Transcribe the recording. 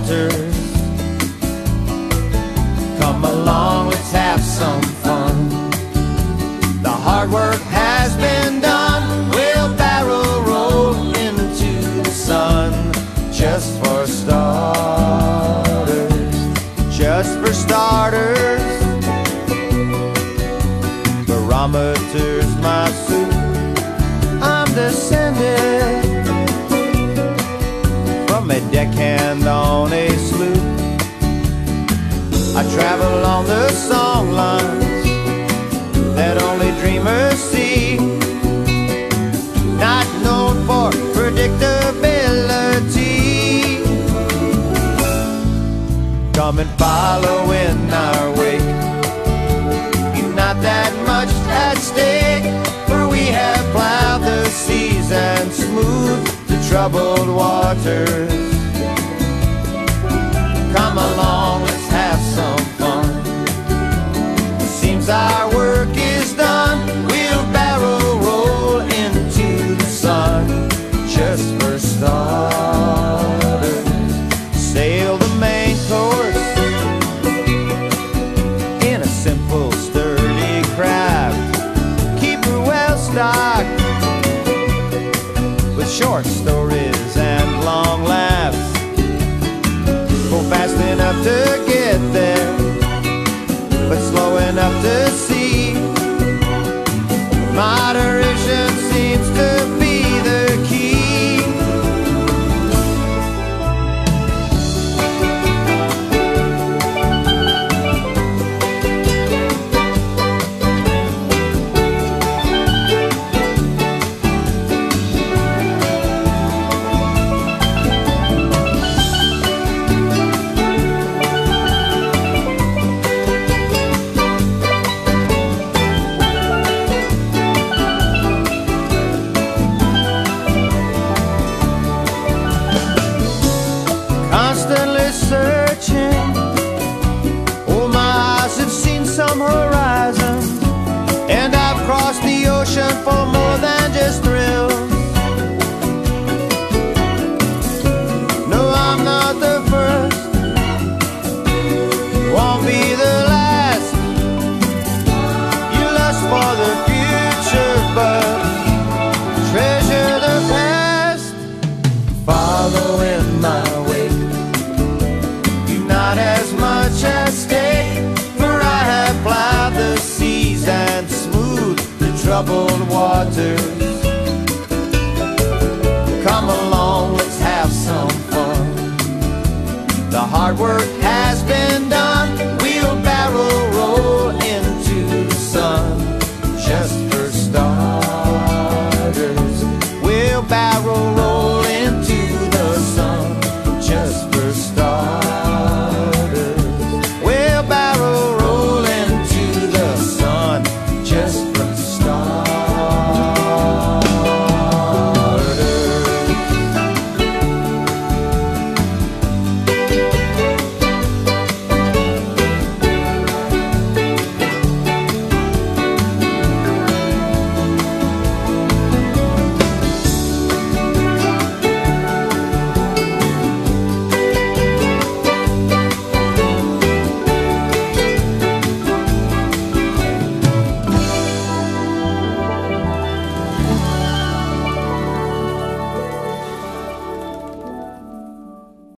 waters. Come along, let's have some fun. The hard work has been done. We'll barrel roll into the sun. Just for starters, just for starters. Barometer's my suit. I'm descended from a deckhand on a sloop. I travel on the song lines that only dreamers see, not known for predictability. Come and follow in our wake. You've not that much at stake, for we have plowed the seas and smoothed the troubled waters. Come along, let's have some fun. Seems our work is done. We'll barrel roll into the sun. Just for starters, sail the main course in a simple, sturdy craft. Keep her well stocked with short stories and long laughs. Go fast enough to get there, but slow enough to see. Moderation seems to be the key. Constantly searching, oh my eyes have seen some horizons, and I've crossed the ocean for more than just thrills. No, I'm not the first, won't be the last. You lust for the future, but treasure the past. Follow in my wake. Not as much at stake, for I have plowed the seas and smoothed the troubled waters. Come along, let's have some fun. The hard work has been done.